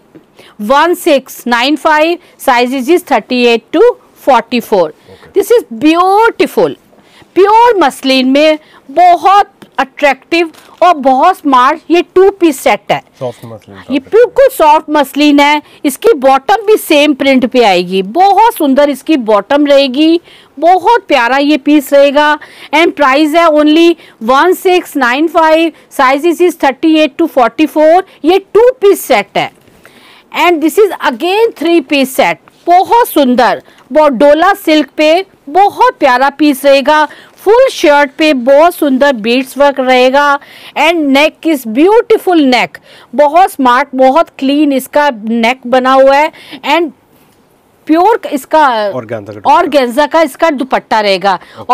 one six nine five, sizes is thirty eight to forty four. This is beautiful, pure muslin में बहुत अट्रैक्टिव और बहुत स्मार्ट ये टू पीस सेट है। सॉफ्ट मसलिन, ये बिल्कुल सॉफ्ट मसलिन है। इसकी बॉटम भी सेम प्रिंट पे आएगी, बहुत सुंदर इसकी बॉटम रहेगी, बहुत प्यारा ये पीस रहेगा एंड प्राइस है only one six nine five, sizes is thirty eight to forty four. ये टू पीस सेट है and this is again three piece set, बहुत सुंदर, बहुत डोला सिल्क पे बहुत प्यारा पीस रहेगा। फुल शर्ट पे बहुत सुंदर बीड्स वर्क रहेगा and neck is beautiful neck, बहुत स्मार्ट, बहुत क्लीन इसका नेक बना हुआ है एंड प्योर इसका ऑर्गेन्जा का इसका दुपट्टा रहेगा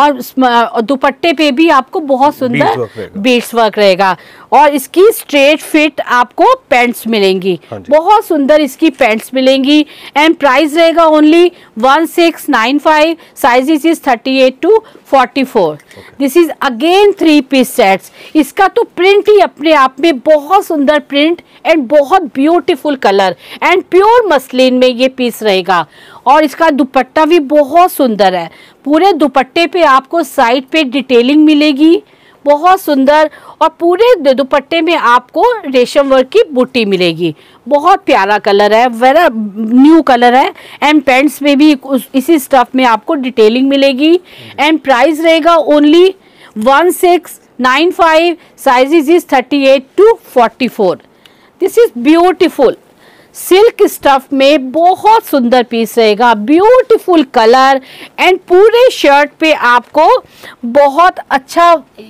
और दुपट्टे पे भी आपको बहुत सुंदर बीड्स वर्क रहेगा और इसकी स्ट्रेट फिट आपको पैंट्स मिलेंगी, बहुत सुंदर इसकी पैंट्स मिलेंगी एंड प्राइस रहेगा only one six nine five, sizes is thirty eight to forty four. This is again three piece sets. इसका तो प्रिंट ही अपने आप में बहुत सुंदर प्रिंट एंड बहुत beautiful colour and pure muslin में ये पीस रहेगा और इसका दुपट्टा भी बहुत सुंदर है। पूरे दुपट्टे पे आपको साइड पे डिटेलिंग मिलेगी बहुत सुंदर और पूरे दुपट्टे में आपको रेशम वर्क की बूटी मिलेगी, बहुत प्यारा कलर है, वेरा न्यू कलर है एंड पैंट्स में भी इसी स्टफ में आपको डिटेलिंग मिलेगी एंड प्राइस रहेगा only one six nine five, sizes is thirty eight to forty four. This is beautiful silk stuff में बहुत सुंदर पीस रहेगा, ब्यूटीफुल कलर एंड पूरे शर्ट पे आपको बहुत अच्छा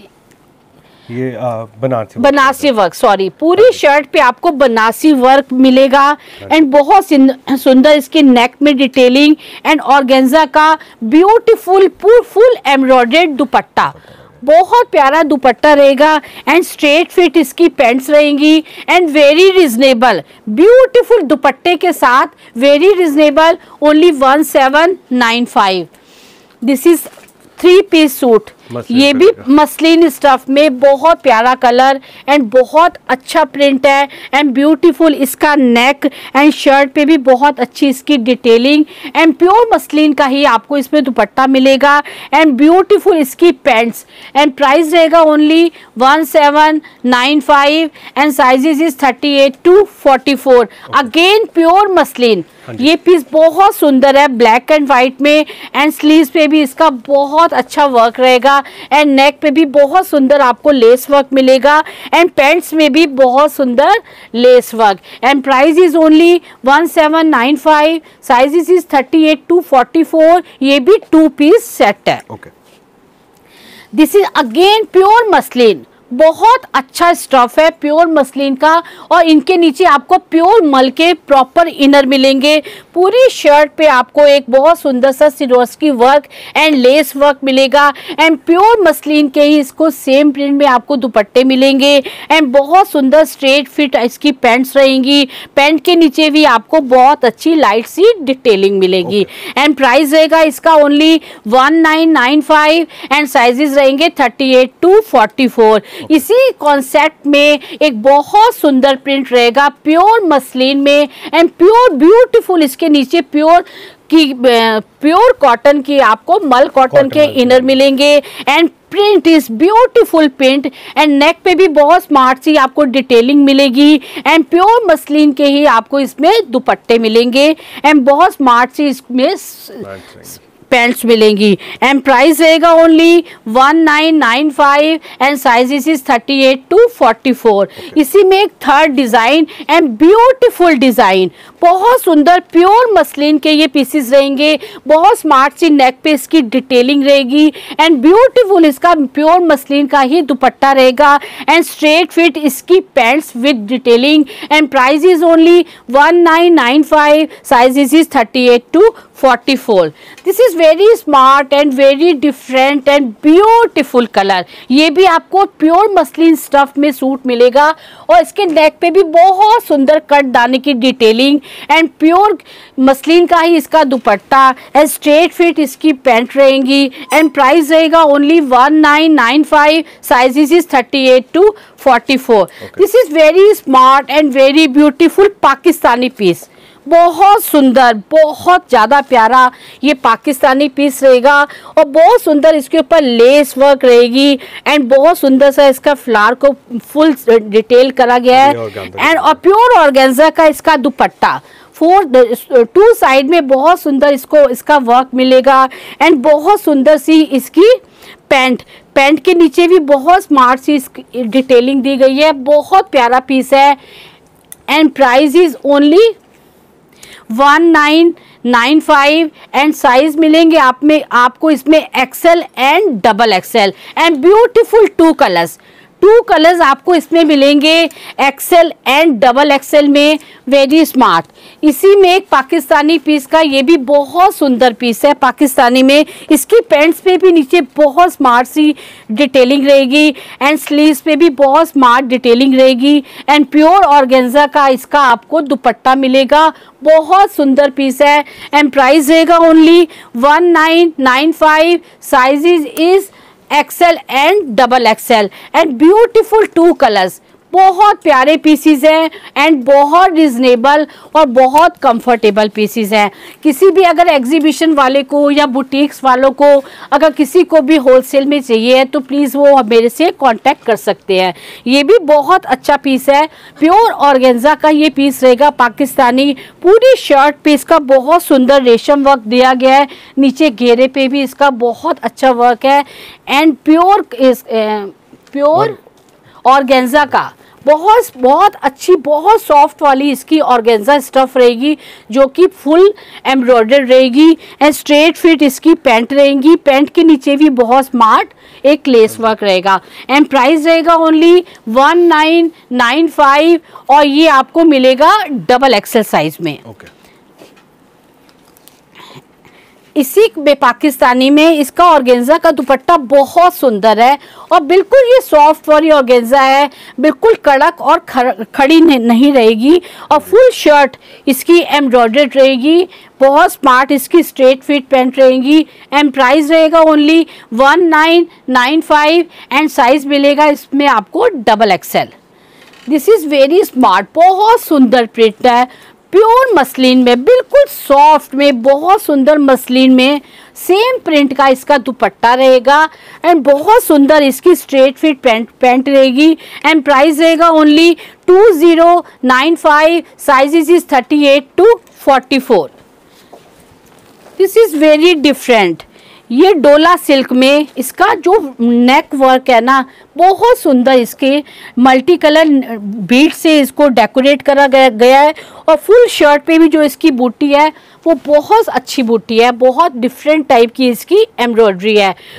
ये बनारसी बनारसी वर्क सॉरी पूरी शर्ट पे आपको बनारसी वर्क मिलेगा एंड बहुत सुंदर इसके नेक में डिटेलिंग एंड ऑर्गेन्जा का ब्यूटीफुल फुल एम्ब्रॉयडर्ड दुपट्टा, बहुत प्यारा दुपट्टा रहेगा एंड स्ट्रेट फिट इसकी पैंट्स रहेंगी एंड वेरी रिजनेबल, ब्यूटीफुल दुपट्टे के साथ very reasonable, only one seven nine five. This is three piece suit, ये भी मसलिन स्टफ में बहुत प्यारा कलर एंड बहुत अच्छा प्रिंट है एंड ब्यूटीफुल इसका नेक एंड शर्ट पे भी बहुत अच्छी इसकी डिटेलिंग एंड प्योर मसलिन का ही आपको इसमें दुपट्टा मिलेगा एंड ब्यूटीफुल इसकी पैंट्स एंड प्राइस रहेगा only one seven nine five and sizes is thirty eight to forty four. Again pure muslin, ये पीस बहुत सुंदर है ब्लैक एंड व्हाइट में एंड स्लीव्स पे भी इसका बहुत अच्छा वर्क रहेगा एंड नेक पे भी बहुत सुंदर आपको लेस वर्क मिलेगा एंड पैंट्स में भी बहुत सुंदर lace work and price is only one seven nine five, sizes is thirty eight to forty four. ये भी टू पीस सेट है। okay. This is again pure muslin, बहुत अच्छा स्टफ है प्योर मसलिन का, और इनके नीचे आपको प्योर मल के प्रॉपर इनर मिलेंगे। पूरी शर्ट पे आपको एक बहुत सुंदर सा Swarovski work and lace work मिलेगा, एंड प्योर मसलिन के ही इसको सेम प्रिंट में आपको दुपट्टे मिलेंगे, एंड बहुत सुंदर स्ट्रेट फिट इसकी पैंट्स रहेंगी। पैंट के नीचे भी आपको बहुत अच्छी लाइट सी डिटेलिंग मिलेगी। एंड प्राइस रहेगा इसका only one nine nine five, and sizes रहेंगे thirty eight to forty four. इसी कॉन्सेप्ट में एक बहुत सुंदर प्रिंट रहेगा प्योर मसलिन में, एंड प्योर ब्यूटीफुल इसके नीचे प्योर की प्योर कॉटन की आपको मल कॉटन के इनर मिलेंगे, and print is beautiful print, and neck पे भी बहुत स्मार्ट सी आपको डिटेलिंग मिलेगी, एंड प्योर मसलिन के ही आपको इसमें दुपट्टे मिलेंगे, एंड बहुत स्मार्ट सी इसमें पैंट्स मिलेंगी। एंड प्राइस रहेगा only one nine nine five, and sizes is thirty eight to forty four. इसी में एक third design and beautiful design, बहुत सुंदर प्योर मसलिन के ये पीसेस रहेंगे। बहुत स्मार्ट सी नेक पे इसकी डिटेलिंग रहेगी, एंड ब्यूटीफुल इसका प्योर मसलिन का ही दुपट्टा रहेगा, एंड स्ट्रेट फिट इसकी pants with detailing, and price is only one nine nine five, sizes is thirty eight to forty four. This is very smart and very different and beautiful colour. ये भी आपको प्योर मसलिन स्टफ में सूट मिलेगा, और इसके नेक पे भी बहुत सुंदर कट दाने की डिटेलिंग, एंड प्योर मसलिन का ही इसका दुपट्टा, एंड स्ट्रेट फिट इसकी पैंट रहेंगी, एंड प्राइस रहेगा only one nine nine five, sizes is thirty eight to forty four. This is very smart and very beautiful Pakistani piece, बहुत सुंदर, बहुत ज़्यादा प्यारा ये पाकिस्तानी पीस रहेगा, और बहुत सुंदर इसके ऊपर लेस वर्क रहेगी, एंड बहुत सुंदर सा इसका फ्लावर को फुल डिटेल करा गया है, एंड और प्योर ऑर्गेन्जा का इसका दुपट्टा फोर टू साइड में बहुत सुंदर इसको इसका वर्क मिलेगा, एंड बहुत सुंदर सी इसकी पैंट पैंट के नीचे भी बहुत स्मार्ट सी डिटेलिंग दी गई है। बहुत प्यारा पीस है, and price is only one nine nine five, and size मिलेंगे आप में आपको इसमें XL and double XL, and beautiful two colours two colours आपको इसमें मिलेंगे एक्सेल एंड डबल एक्सेल में, वेरी स्मार्ट। इसी में एक पाकिस्तानी पीस का ये भी बहुत सुंदर पीस है पाकिस्तानी में, इसकी पैंट्स पे भी नीचे बहुत स्मार्ट सी डिटेलिंग रहेगी, एंड स्लीव्स पे भी बहुत स्मार्ट डिटेलिंग रहेगी, एंड प्योर ऑर्गेन्जा का इसका आपको दुपट्टा मिलेगा। बहुत सुंदर पीस है, एंड प्राइस रहेगा only one nine nine five, sizes is XL and double XL, and beautiful two colours. बहुत प्यारे पीसीज हैं, एंड बहुत रिजनेबल और बहुत कंफर्टेबल पीसीज हैं। किसी भी अगर एग्जीबिशन वाले को या बुटीक्स वालों को अगर किसी को भी होलसेल में चाहिए है तो प्लीज़ वो मेरे से कांटेक्ट कर सकते हैं। ये भी बहुत अच्छा पीस है, प्योर ऑर्गेन्जा का ये पीस रहेगा पाकिस्तानी। पूरी शर्ट पे इसका बहुत सुंदर रेशम वर्क दिया गया है, नीचे घेरे पे भी इसका बहुत अच्छा वर्क है, एंड प्योर प्योर ऑर्गेन्जा का बहुत बहुत अच्छी बहुत सॉफ्ट वाली इसकी ऑर्गेन्जा स्टफ रहेगी, जो कि फुल एम्ब्रॉयडर्ड रहेगी, एंड स्ट्रेट फिट इसकी पैंट रहेगी। पैंट के नीचे भी बहुत स्मार्ट एक लेस वर्क रहेगा, एंड प्राइस रहेगा only one nine nine five, और ये आपको मिलेगा डबल एक्सेल साइज में। okay. इसी में पाकिस्तानी में इसका ऑर्गेन्जा का दुपट्टा बहुत सुंदर है, और बिल्कुल ये सॉफ्ट वाली ऑर्गेन्जा है, बिल्कुल कड़क और खड़ी नहीं रहेगी, और फुल शर्ट इसकी एम्ब्रॉयडर्ड रहेगी। बहुत स्मार्ट इसकी स्ट्रेट फिट पैंट रहेगी, एंड प्राइस रहेगा only one nine nine five, and size मिलेगा इसमें आपको double XL. This is very smart, बहुत सुंदर प्रिंट है प्योर मसलिन में, बिल्कुल सॉफ्ट में, बहुत सुंदर मसलिन में सेम प्रिंट का इसका दुपट्टा रहेगा, एंड बहुत सुंदर इसकी स्ट्रेट फिट पैंट पैंट रहेगी, एंड प्राइस रहेगा only two zero nine five, sizes is thirty eight to forty four. This is very different. ये डोला सिल्क में इसका जो नेक वर्क है ना, बहुत सुंदर इसके मल्टी कलर बीट से इसको डेकोरेट करा गया है, और फुल शर्ट पे भी जो इसकी बूटी है वो बहुत अच्छी बूटी है, बहुत डिफरेंट टाइप की इसकी एम्ब्रॉयडरी है।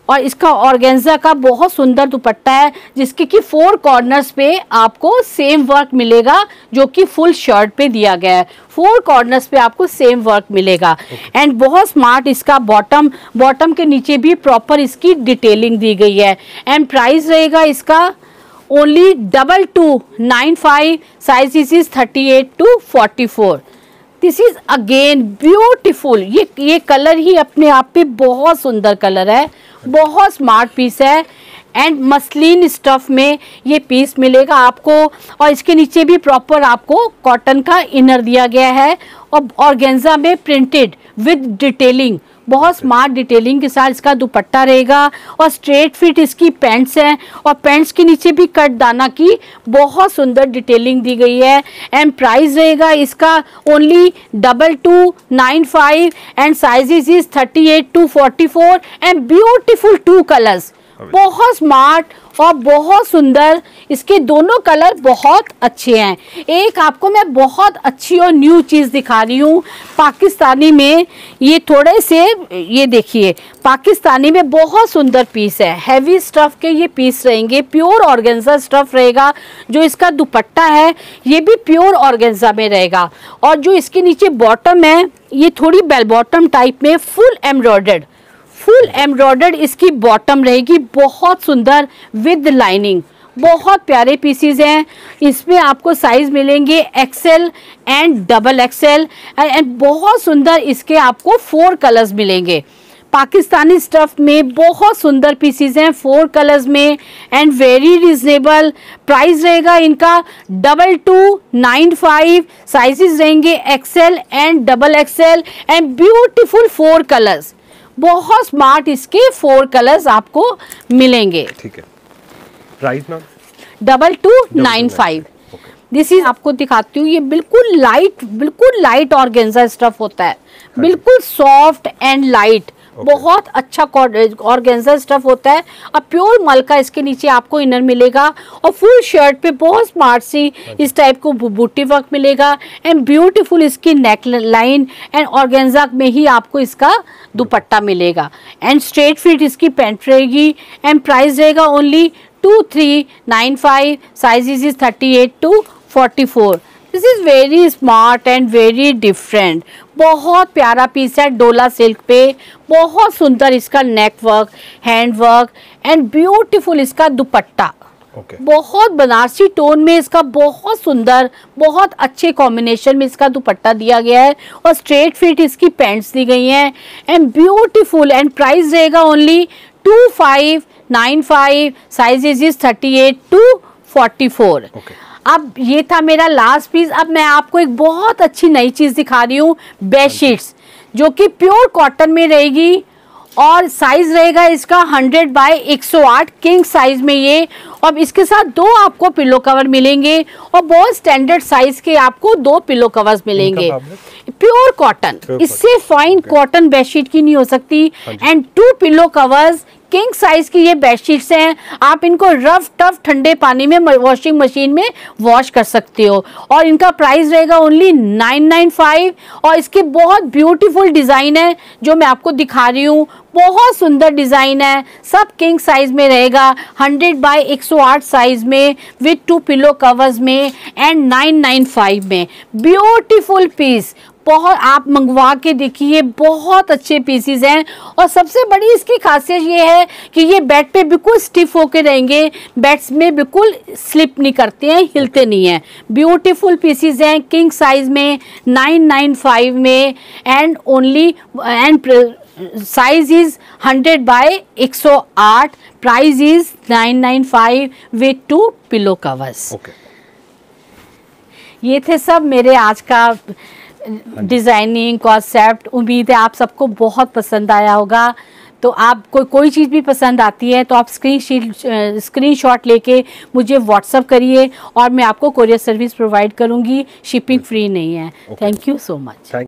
और इसका ऑर्गेन्जा का बहुत सुंदर दुपट्टा है, जिसके कि फोर कॉर्नर्स पे आपको सेम वर्क मिलेगा, जो कि फुल शर्ट पे दिया गया है। फोर कॉर्नर्स पे आपको सेम वर्क मिलेगा एंड okay. बहुत स्मार्ट इसका बॉटम बॉटम के नीचे भी प्रॉपर इसकी डिटेलिंग दी गई है। एंड प्राइस रहेगा इसका only double two nine five, size is thirty eight to forty four. This is again beautiful. ये ये कलर ही अपने आप पे बहुत सुंदर कलर है, बहुत स्मार्ट पीस है एंड मसलिन स्टफ में ये पीस मिलेगा आपको। और इसके नीचे भी प्रॉपर आपको कॉटन का इनर दिया गया है और ऑर्गेन्जा में प्रिंटेड विद डिटेलिंग, बहुत स्मार्ट डिटेलिंग के साथ इसका दुपट्टा रहेगा। और स्ट्रेट फिट इसकी पैंट्स हैं और पैंट्स के नीचे भी कट दाना की बहुत सुंदर डिटेलिंग दी गई है। एंड प्राइस रहेगा इसका only double two nine five and sizes is thirty eight to forty four and beautiful two colours, बहुत स्मार्ट और बहुत सुंदर। इसके दोनों कलर बहुत अच्छे हैं। एक आपको मैं बहुत अच्छी और न्यू चीज़ दिखा रही हूँ पाकिस्तानी में। ये थोड़े से ये देखिए, पाकिस्तानी में बहुत सुंदर पीस है। हैवी स्टफ के ये पीस रहेंगे, प्योर ऑर्गेन्जा स्टफ रहेगा। जो इसका दुपट्टा है ये भी प्योर ऑर्गेन्जा में रहेगा। और जो इसके नीचे बॉटम है ये थोड़ी बेल बॉटम टाइप में फुल एम्ब्रॉयडर्ड फुल एम्ब्रॉयडर्ड इसकी बॉटम रहेगी, बहुत सुंदर विद लाइनिंग। बहुत प्यारे पीसीज हैं। इसमें आपको साइज मिलेंगे XL and double XL and बहुत सुंदर इसके आपको फोर कलर्स मिलेंगे। पाकिस्तानी स्टफ में बहुत सुंदर पीसीज हैं फोर कलर्स में एंड वेरी रिजनेबल प्राइस रहेगा इनका double two nine five. Sizes रहेंगे XL and double XL and beautiful four colours, बहुत स्मार्ट इसके फोर कलर्स आपको मिलेंगे। ठीक है, price ma'am double two nine five. This is आपको दिखाती हूँ, ये बिल्कुल लाइट बिल्कुल लाइट ऑर्गेन्जा स्टफ होता है, बिल्कुल सॉफ्ट एंड लाइट, बहुत अच्छा ऑर्गेन्जा स्टफ होता है। और प्योर मल का इसके नीचे आपको इनर मिलेगा और फुल शर्ट पे बहुत स्मार्ट सी इस टाइप को बूटी वर्क मिलेगा एंड ब्यूटीफुल इसकी नेक लाइन एंड ऑर्गेन्जा में ही आपको इसका दुपट्टा मिलेगा एंड स्ट्रेट फिट इसकी पैंट रहेगी एंड प्राइस रहेगा only two three nine five. Size is thirty eight to forty four. This is very smart and very different. बहुत प्यारा पीस है डोला सिल्क पे, बहुत सुंदर इसका neck work, hand work and beautiful इसका दुपट्टा। okay. बहुत बनारसी टोन में इसका बहुत सुंदर, बहुत अच्छे कॉम्बिनेशन में इसका दुपट्टा दिया गया है और स्ट्रेट फिट इसकी पैंट्स दी गई हैं एंड ब्यूटीफुल। एंड प्राइस रहेगा only two five nine five. Size is thirty eight to forty four. अब ये था मेरा लास्ट पीस। अब मैं आपको एक बहुत अच्छी नई चीज़ दिखा रही हूँ, बेडशीट्स, जो कि प्योर कॉटन में रहेगी और साइज रहेगा इसका हंड्रेड बाय एक सौ आठ किंग साइज में ये। और इसके साथ दो आपको पिलो कवर मिलेंगे और बहुत स्टैंडर्ड साइज के आपको दो पिलो कवर्स मिलेंगे। प्योर कॉटन, इससे फाइन कॉटन बेडशीट की नहीं हो सकती। And two pillow covers, king size की ये बेडशीट्स हैं। आप इनको रफ टफ ठंडे पानी में वॉशिंग मशीन में वॉश कर सकते हो और इनका प्राइस रहेगा ओनली नाइन नाइन फाइव। और इसके बहुत ब्यूटीफुल डिज़ाइन है जो मैं आपको दिखा रही हूँ, बहुत सुंदर डिज़ाइन है, सब किंग साइज में रहेगा, हंड्रेड बाय एक सौ आठ साइज में विथ टू पिलो कवर्स में एंड नाइन नाइन फाइव में। ब्यूटीफुल पीस, बहुत आप मंगवा के देखिए, बहुत अच्छे पीसीज हैं। और सबसे बड़ी इसकी खासियत ये है कि ये बेड पे बिल्कुल स्टिफ होके रहेंगे, बेड्स में बिल्कुल स्लिप नहीं करते हैं, हिलते नहीं हैं। ब्यूटीफुल पीसीज हैं किंग साइज में नाइन नाइन फाइव में and only and size is hundred by एक सौ आठ। Price is nine nine five with two pillow covers. ये थे सब मेरे आज का डिज़ाइनिंग कॉन्सेप्ट। उम्मीद है आप सबको बहुत पसंद आया होगा। तो आप कोई कोई चीज़ भी पसंद आती है तो आप स्क्रीन शीट स्क्रीनशॉट लेके मुझे व्हाट्सअप करिए और मैं आपको कोरियर सर्विस प्रोवाइड करूंगी। शिपिंग फ्री नहीं है। Thank you so much.